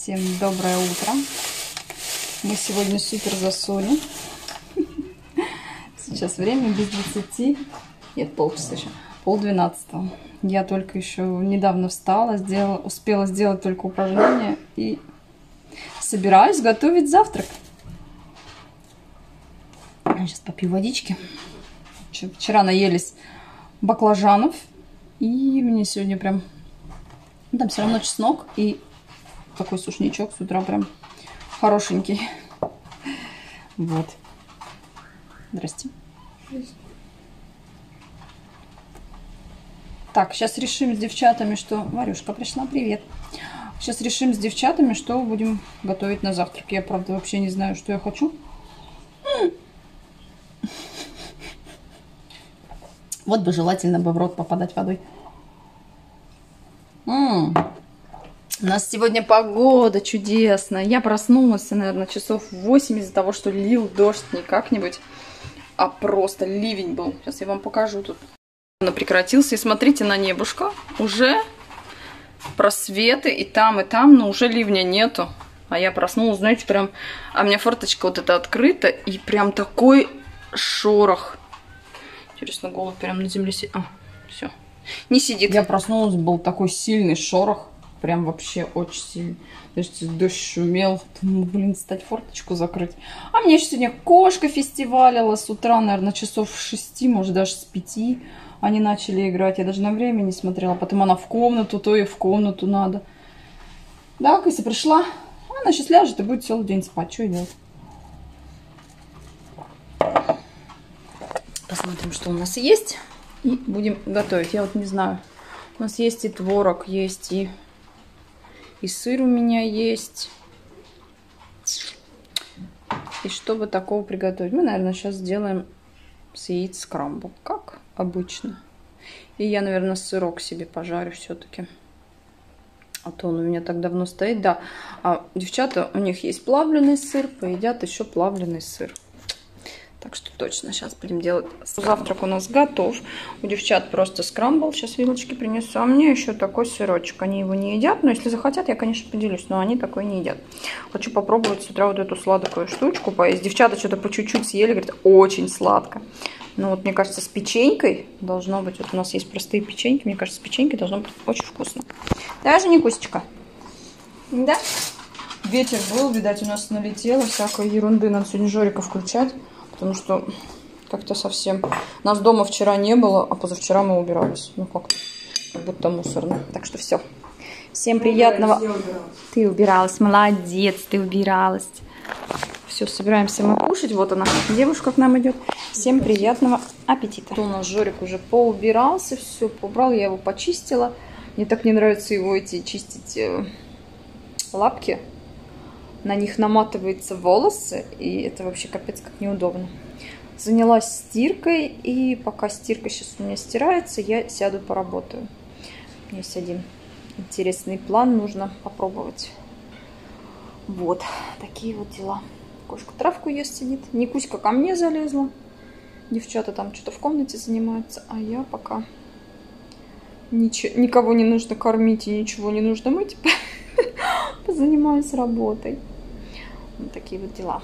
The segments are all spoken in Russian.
Всем доброе утро. Мы сегодня супер засолим. Сейчас время без 20. Нет, полчаса еще. 11:30. Я только еще недавно встала, успела сделать только упражнение и собираюсь готовить завтрак. Сейчас попью водички. Вчера наелись баклажанов. И мне сегодня прям... там все равно чеснок и такой сушничок с утра прям хорошенький. Вот. Здрасте. Так, сейчас решим с девчатами, что... Варюшка пришла, привет. Сейчас решим с девчатами, что будем готовить на завтрак. Я, правда, вообще не знаю, что я хочу. Вот бы желательно бы в рот попадать водой. У нас сегодня погода чудесная. Я проснулась, наверное, часов в 8 из-за того, что лил дождь не как-нибудь, а просто ливень был. Сейчас я вам покажу тут. Он прекратился. И смотрите на небушка. Уже просветы и там, но уже ливня нету. А я проснулась, знаете, прям... А у меня форточка вот эта открыта. И прям такой шорох. Интересно, голубь прям на земле сидит. Все. Не сидит. Я проснулась, был такой сильный шорох. Прям вообще очень сильный. То есть дождь шумел. Думаю, блин, стать форточку закрыть. А мне еще сегодня кошка фестивалила с утра, наверное, часов 6, может даже с 5. Они начали играть. Я даже на время не смотрела. Потом она в комнату, то и в комнату надо. Да, Кася пришла. Она сейчас ляжет и будет целый день спать. Что делать? Посмотрим, что у нас есть. И будем готовить. Я вот не знаю. У нас есть и творог, есть и сыр у меня есть. И чтобы такого приготовить? Мы, наверное, сейчас сделаем с яиц скрамбл. Как обычно. И я, наверное, сырок себе пожарю все-таки. А то он у меня так давно стоит. Да, а девчата, у них есть плавленый сыр. Поедят еще плавленый сыр. Так что точно сейчас будем делать. Завтрак у нас готов. У девчат просто скрамбл. Сейчас вилочки принесу. А мне еще такой сырочек. Они его не едят. Но если захотят, я, конечно, поделюсь. Но они такой не едят. Хочу попробовать с утра вот эту сладкую штучку поесть. Девчата что-то по чуть-чуть съели. Говорят, очень сладко. Но вот мне кажется, с печенькой должно быть. Вот у нас есть простые печеньки. Мне кажется, с печенькой должно быть очень вкусно. Даже не Кусечка. Да? Ветер был, видать, у нас налетело. Всякой ерунды. Надо сегодня Жорика включать. Потому что как-то совсем... Нас дома вчера не было, а позавчера мы убирались. Ну как будто мусорно. Так что все. Всем приятного... Ты убиралась, молодец, ты убиралась. Все, собираемся мы кушать. Вот она, девушка к нам идет. Всем приятного аппетита. У нас Жорик уже поубирался, все поубрал. Я его почистила. Мне так не нравится его чистить лапки. На них наматываются волосы, и это вообще капец как неудобно. Занялась стиркой, и пока стирка сейчас у меня стирается, я сяду поработаю. У меня есть один интересный план, нужно попробовать. Вот, такие вот дела. Кошка травку ест, сидит. Никуська ко мне залезла. Девчата там что-то в комнате занимаются, а я пока никого не нужно кормить и ничего не нужно мыть. Позанимаюсь работой. Вот такие вот дела.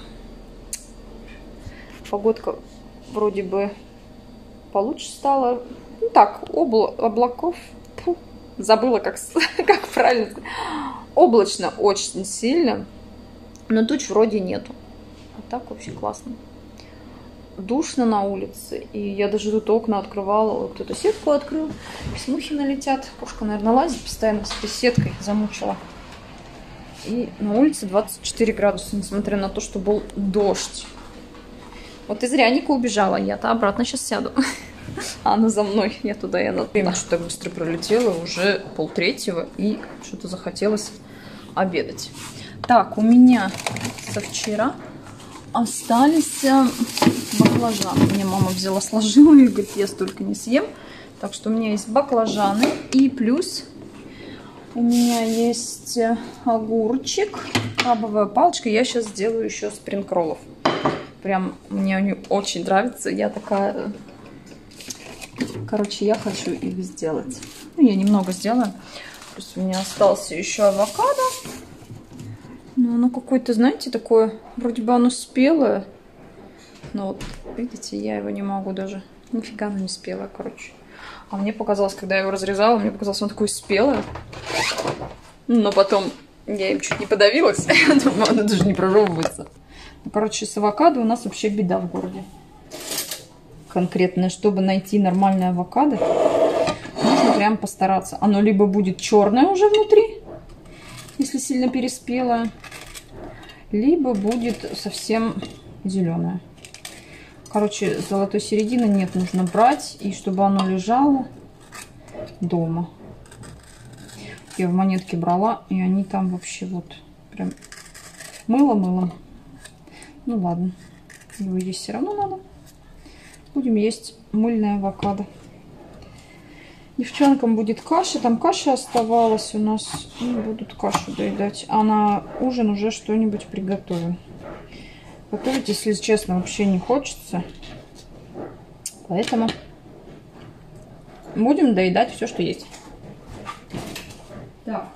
Погодка вроде бы получше стала. Ну так, облаков. Фу, забыла, как правильно сказать. Облачно очень сильно. Но туч вроде нету. А так вообще классно. Душно на улице. И я даже тут окна открывала. Кто-то сетку открыл. Мухи налетят. Кошка, наверное, лазит постоянно с этой сеткой. Замучила. И на улице 24 градуса, несмотря на то, что был дождь. Вот и зря Ника убежала. Я-то обратно сейчас сяду. А она за мной. Я туда, и она туда. Время что-то быстро пролетело. Уже 2:30. И что-то захотелось обедать. Так, у меня со вчера остались баклажаны. Мне мама взяла, сложила и говорит, я столько не съем. Так что у меня есть баклажаны. И плюс... У меня есть огурчик, крабовая палочка. Я сейчас сделаю еще спринг-роллов. Прям мне они очень нравятся. Я такая... Короче, я хочу их сделать. Ну, я немного сделаю. Плюс у меня остался еще авокадо. оно какое-то, знаете, такое, вроде бы оно спелое. Но вот, видите, я его не могу даже. Нифига оно не спелое, короче. А мне показалось, когда я его разрезала, мне показалось, он такой спелый. Но потом я им чуть не подавилась. Думаю, оно даже не прожевывается. Ну, короче, с авокадо у нас вообще беда в городе. Конкретно, чтобы найти нормальное авокадо, нужно прям постараться. Оно либо будет черное уже внутри, если сильно переспелое, либо будет совсем зеленое. Короче, золотой середины нет, нужно брать, и чтобы оно лежало дома. Я в Монетке брала, и они там вообще вот прям мыло-мыло. Ну ладно, его есть все равно надо. Будем есть мыльное авокадо. Девчонкам будет каша, там каша оставалась у нас, и будут кашу доедать. А на ужин уже что-нибудь приготовим. Готовить, если честно, вообще не хочется. Поэтому будем доедать все, что есть. Так.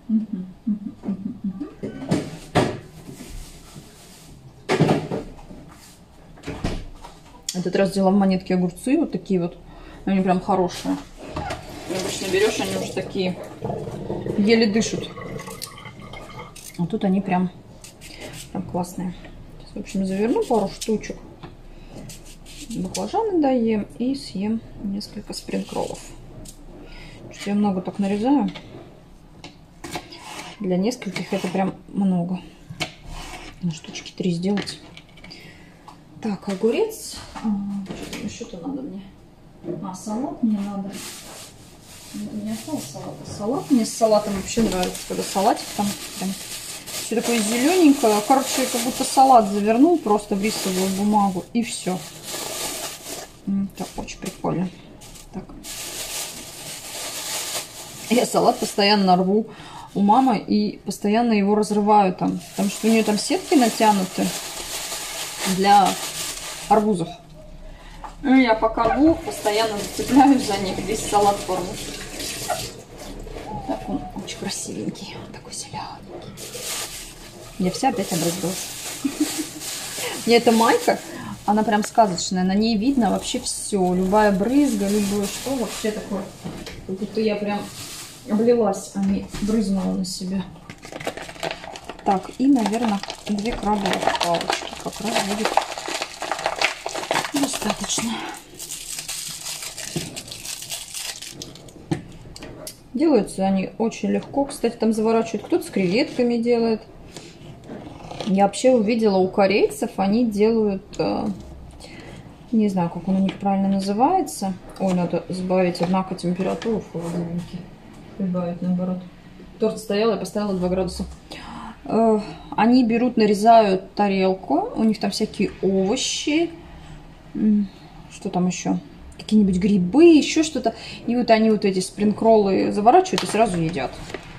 Этот раз взяла в Монетке огурцы, вот такие вот. Они прям хорошие. Обычно берешь, они уже такие еле дышат. А тут они прям классные. Сейчас, в общем, заверну пару штучек. Баклажаны доем и съем несколько спринг-роллов. Что я много так нарезаю. Для нескольких это прям много. На штучки 3 сделать. Так, огурец. Что-то надо мне. Салат мне надо. Это не осталось салата. Салат. Мне с салатом вообще нравится, когда салатик там прям все такое зелененькое. Короче, как будто салат завернул просто в рисовую бумагу и все. Так, очень прикольно. Так. Я салат постоянно рву у мамы и постоянно его разрываю там. Потому что у нее там сетки натянуты для арбузов. Ну, я пока рву, постоянно зацепляюсь за них. Весь салат порву. Так, он очень красивенький. Он такой зелененький. Я вся опять образилась. Мне эта майка, она прям сказочная. На ней видно вообще все. Любая брызга, любое что. Вообще такое. Как будто я прям облилась, а не брызнула на себя. Так, и, наверное, 2 крабовых палочки. Как раз будет достаточно. Делаются они очень легко. Кстати, там заворачивают, кто-то с креветками делает. Я вообще увидела у корейцев, они делают, не знаю, как он у них правильно называется. Ой, надо сбавить, однако, температуру в холодильнике. Прибавить, наоборот. Торт стоял, я поставила 2 градуса. Они берут, нарезают тарелку. У них там всякие овощи. Что там еще? Какие-нибудь грибы, еще что-то. И вот они вот эти спринг-роллы заворачивают и сразу едят.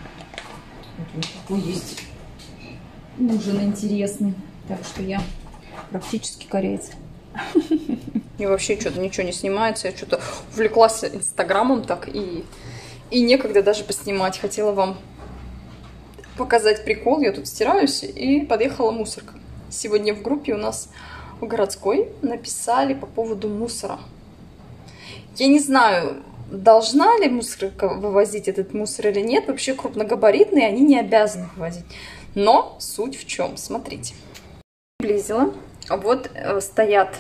Вот такой есть ужин интересный. Так что я практически кореец. И вообще что-то ничего не снимается. Я что-то увлеклась инстаграмом так и некогда даже поснимать. Хотела вам показать прикол. Я тут стираюсь и подъехала мусорка. Сегодня в группе у нас в городской написали по поводу мусора. Я не знаю, должна ли мусорка вывозить этот мусор или нет. Вообще крупногабаритные они не обязаны вывозить. Но суть в чем? Смотрите. Приблизила. Вот стоят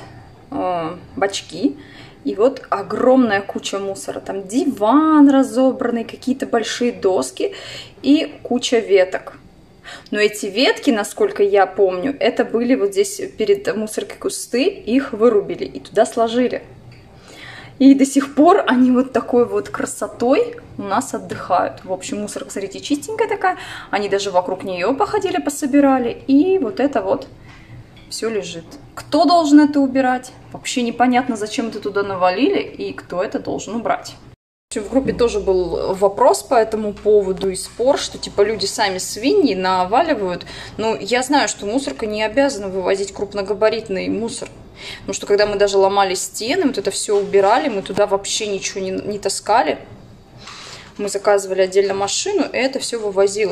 бачки. И вот огромная куча мусора. Там диван разобранный, какие-то большие доски и куча веток. Но эти ветки, насколько я помню, это были вот здесь перед мусоркой кусты. Их вырубили и туда сложили. И до сих пор они вот такой вот красотой у нас отдыхают. В общем, мусорка, смотрите, чистенькая такая. Они даже вокруг нее походили, пособирали. И вот это вот все лежит. Кто должен это убирать? Вообще непонятно, зачем это туда навалили и кто это должен убрать. В группе тоже был вопрос по этому поводу и спор, что типа люди сами свиньи наваливают. Но я знаю, что мусорка не обязана вывозить крупногабаритный мусор. Потому что когда мы даже ломали стены, вот это все убирали, мы туда вообще ничего не таскали. Мы заказывали отдельно машину, и это все вывозилось.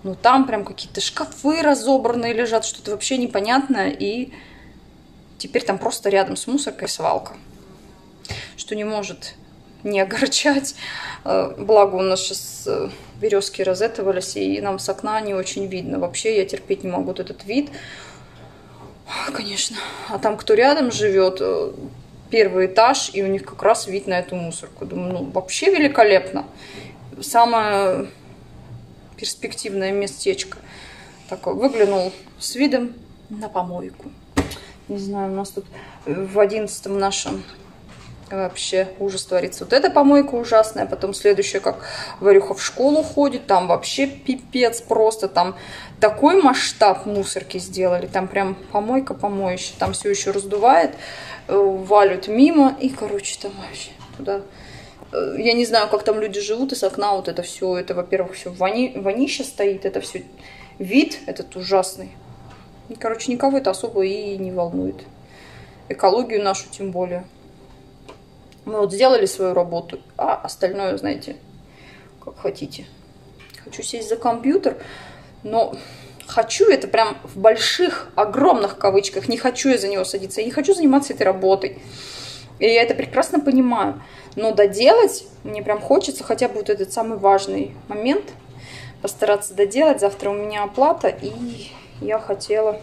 Но там прям какие-то шкафы разобранные лежат, что-то вообще непонятное. И теперь там просто рядом с мусоркой свалка. Что не может не огорчать. Благо у нас сейчас березки разэтывались, и нам с окна не очень видно. Вообще я терпеть не могу вот этот вид. Конечно. А там кто рядом живет, первый этаж, и у них как раз вид на эту мусорку. Думаю, ну вообще великолепно. Самое перспективное местечко. Такое, выглянул с видом на помойку. Не знаю, у нас тут в 11-м нашем вообще ужас творится. Вот эта помойка ужасная, потом следующая, как Варюха в школу ходит, там вообще пипец просто, там такой масштаб мусорки сделали, там прям помойка помоища, там все еще раздувает, валют мимо, и, короче, там вообще туда... Я не знаю, как там люди живут, и с окна вот это все, это, во-первых, все вонище стоит, это все вид этот ужасный. И, короче, никого это особо и не волнует. Экологию нашу тем более. Мы вот сделали свою работу, а остальное, знаете, как хотите. Хочу сесть за компьютер, но хочу это прям в больших, огромных кавычках. Не хочу я за него садиться, я не хочу заниматься этой работой. И я это прекрасно понимаю. Но доделать мне прям хочется хотя бы вот этот самый важный момент. Постараться доделать. Завтра у меня оплата, и я хотела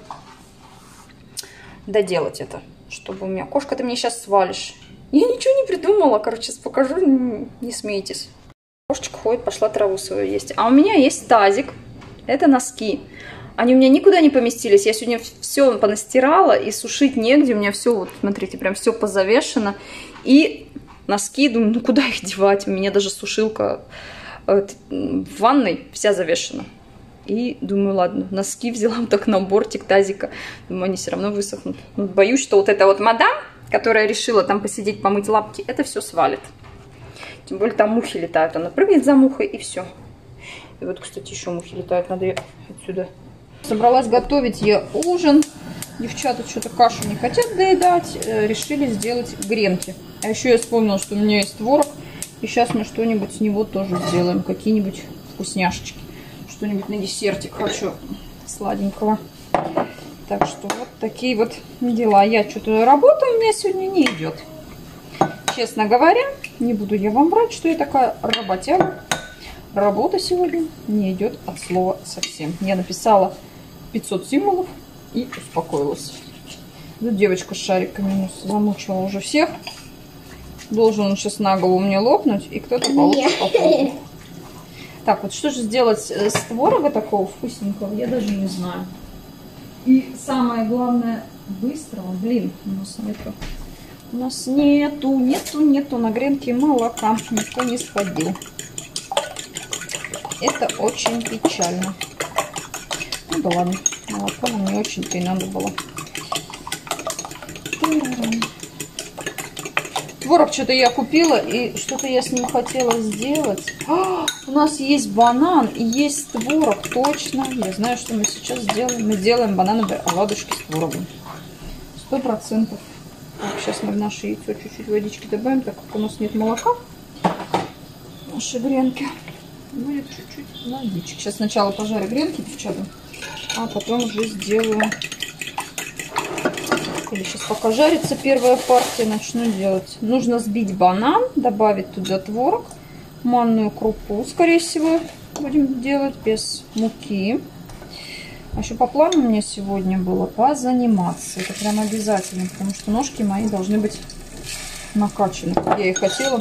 доделать это. Чтобы у меня... Кошка, ты мне сейчас свалишь. Я ничего не придумала. Короче, сейчас покажу, не смейтесь. Кошечка ходит, пошла траву свою есть. А у меня есть тазик. Это носки. Они у меня никуда не поместились. Я сегодня все понастирала, и сушить негде. У меня все, вот смотрите, прям все позавешено. И носки, думаю, ну куда их девать? У меня даже сушилка в ванной вся завешена. И думаю, ладно, носки взяла вот так на бортик тазика. Думаю, они все равно высохнут. Но боюсь, что вот эта вот мадам, которая решила там посидеть, помыть лапки, это все свалит. Тем более там мухи летают. Она прыгнет за мухой, и все. И вот, кстати, еще мухи летают. Надо ее отсюда. Собралась готовить я ужин. Девчата что-то кашу не хотят доедать. Решили сделать гренки. А еще я вспомнила, что у меня есть творог. И сейчас мы что-нибудь с него тоже сделаем. Какие-нибудь вкусняшечки. Что-нибудь на десертик хочу сладенького. Так что вот такие вот дела. Я что-то работа у меня сегодня не идет. Честно говоря, не буду я вам врать, что я такая работяга. Работа сегодня не идет от слова совсем. Я написала 500 символов и успокоилась. Тут девочка с шариками замучила уже всех. Должен он сейчас на голову мне лопнуть, и кто-то получит по полу. Так, вот что же сделать с творога такого вкусненького, я даже не знаю. И самое главное, быстрого. Блин, у нас нету на гренке молока. Никто не сходил. Это очень печально. Ну да ладно, молоко нам не очень-то и надо было. Творог что-то я купила, и что-то я с ним хотела сделать. У нас есть банан и есть творог, точно. Я знаю, что мы сейчас сделаем. Мы делаем банановые оладушки с творогом. 100%. Так, сейчас мы в наше яйцо чуть-чуть водички добавим, так как у нас нет молока. Наши гренки. Будет чуть-чуть водички. Сейчас сначала пожарю гренки, девчата, а потом уже сделаю. Или сейчас пока жарится первая партия, начну делать. Нужно сбить банан, добавить туда творог, манную крупу, скорее всего, будем делать без муки. А еще по плану у меня сегодня было позаниматься. Это прям обязательно, потому что ножки мои должны быть накачаны, как я и хотела.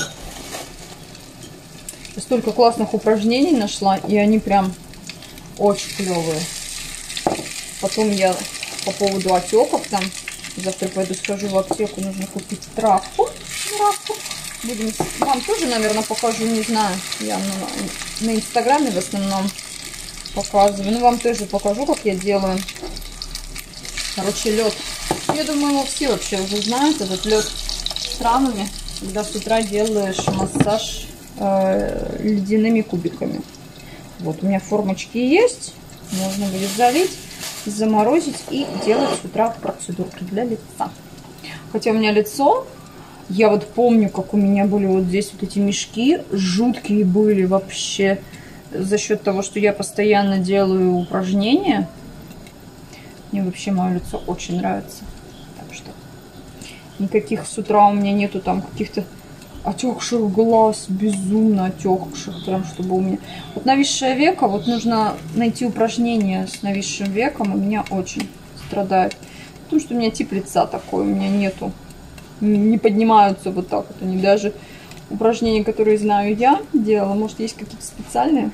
Я столько классных упражнений нашла, и они прям очень клевые. Потом я по поводу отеков там. Завтра пойду схожу в аптеку, нужно купить травку. Будем, вам тоже, наверное, покажу, не знаю. Я на инстаграме в основном показываю. Ну, вам тоже покажу, как я делаю. Короче, лед. Я думаю, его все вообще уже знают, этот лед с травами, когда с утра делаешь массаж ледяными кубиками. Вот, у меня формочки есть. Можно будет залить, заморозить и делать с утра процедурки для лица. Хотя у меня лицо, я вот помню, как у меня были вот здесь вот эти мешки, жуткие были вообще. за счет того, что я постоянно делаю упражнения. Мне вообще мое лицо очень нравится. Так что никаких с утра у меня нету там каких-то отекших глаз, безумно отекших, прям чтобы у меня... Вот нависшее веко, вот нужно найти упражнение с нависшим веком, у меня очень страдает. Потому что у меня тип лица такой, у меня нету, не поднимаются вот так вот. Они даже упражнения, которые знаю я, делала, может есть какие-то специальные,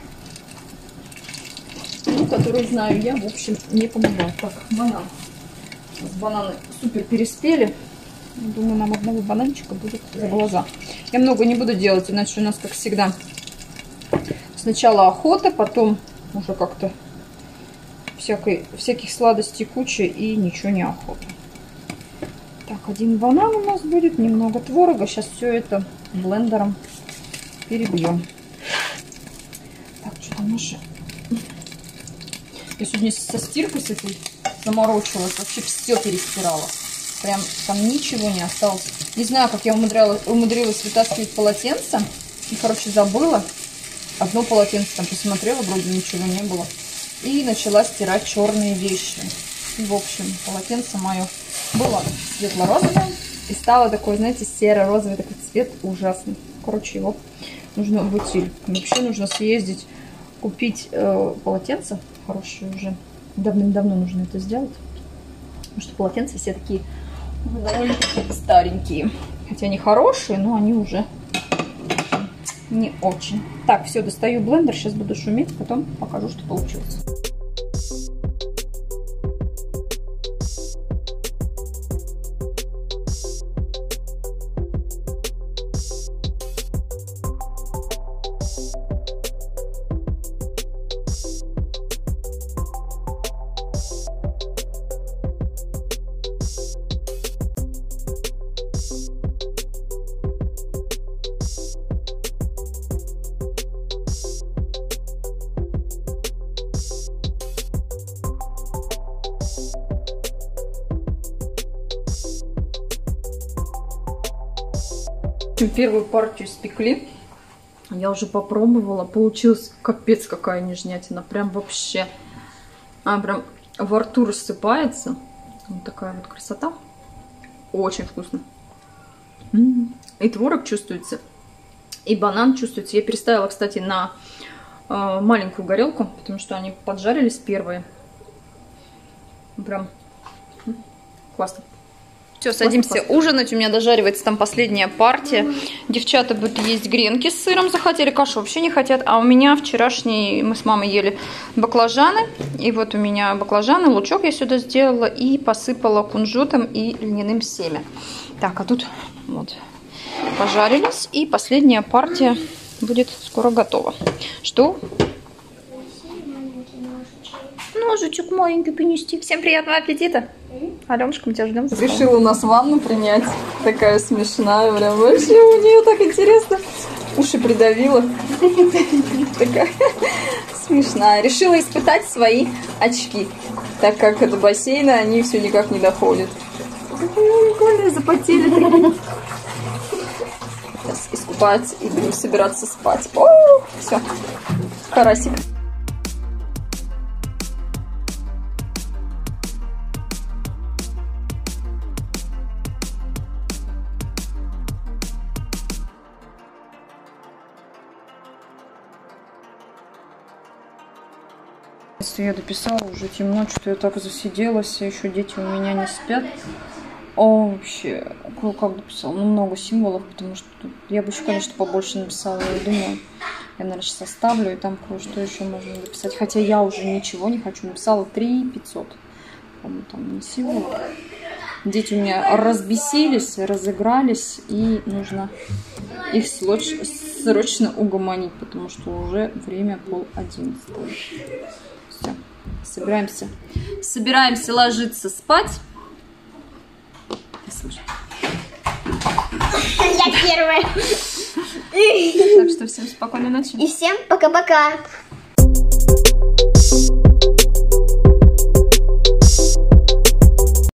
ну, которые знаю я, в общем, не помогают. Так, банан. Бананы супер переспели. Думаю, нам одного бананчика будет за глаза. Я много не буду делать, иначе у нас, как всегда, сначала охота, потом уже как-то всяких сладостей куча и ничего не охота. Так, один банан у нас будет, немного творога. Сейчас все это блендером перебьем. Так, что там наше? Я сегодня со стиркой с этой заморочилась, вообще все перестирала. Прям там ничего не осталось. Не знаю, как я умудрилась вытаскивать полотенце. И, короче, забыла. Одно полотенце там посмотрела, вроде ничего не было. И начала стирать черные вещи. И, в общем, полотенце мое было светло-розовое. И стало такой, знаете, серо-розовый такой цвет ужасный. Короче, его нужно в утиль. Вообще нужно съездить, купить полотенце хорошее уже. Давным-давно нужно это сделать. Потому что полотенца все такие довольно-таки старенькие. Хотя они хорошие, но они уже не очень. Так, все, достаю блендер. Сейчас буду шуметь, потом покажу, что получилось. Первую партию испекли. Я уже попробовала. Получилась капец какая нежнятина. Прям вообще. Прям во рту рассыпается. Вот такая вот красота. Очень вкусно. И творог чувствуется. И банан чувствуется. Я переставила, кстати, на маленькую горелку. Потому что они поджарились первые. Прям классно. Все, садимся ужинать. У меня дожаривается там последняя партия. Девчата будут есть гренки с сыром. Захотели, кашу вообще не хотят. А у меня вчерашний, мы с мамой ели баклажаны. И вот у меня баклажаны, лучок я сюда сделала. И посыпала кунжутом и льняным семя. Так, а тут вот пожарились. И последняя партия будет скоро готова. Что? Ножичек маленький принести. Всем приятного аппетита. Аленушка, мы тебя ждем. Решила у нас ванну принять. Такая смешная. Прям вообще у нее так интересно. Уши придавила. Такая смешная. Решила испытать свои очки. Так как до бассейна они все никак не доходят. Прикольные, запотели такие. Сейчас искупаться и будем собираться спать. О, все. Карасик. Я дописала, уже темно, что я так засиделась, еще дети у меня не спят. О, вообще, как дописала, ну, много символов, потому что я бы еще, конечно, побольше написала, я думаю, я, наверное, сейчас оставлю, и там кое-что еще можно написать, хотя я уже ничего не хочу, написала 3500, по-моему, там не символов. Дети у меня разбесились, разыгрались, и нужно их срочно угомонить, потому что уже время 10:30. Все, собираемся ложиться спать. Я первая. Так что всем спокойной ночи. И всем пока-пока.